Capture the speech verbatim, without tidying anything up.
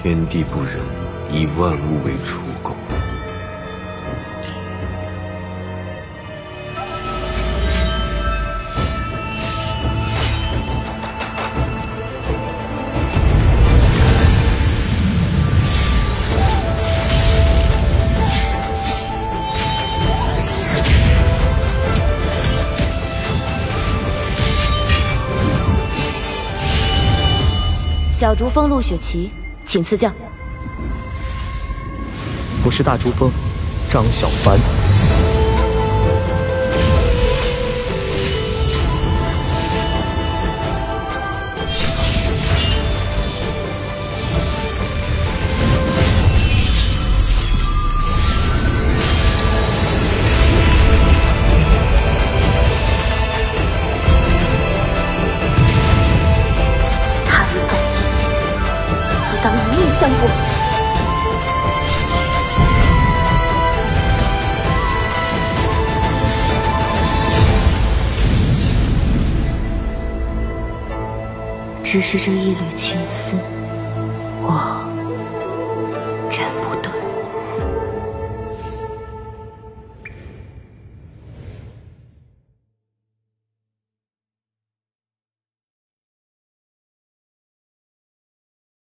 天地不仁，以万物为刍狗。 小竹风陆雪琪，请赐教。 我是大珠峰，张小凡。 他日再见，自当以命相搏。 只是这一缕情丝，我。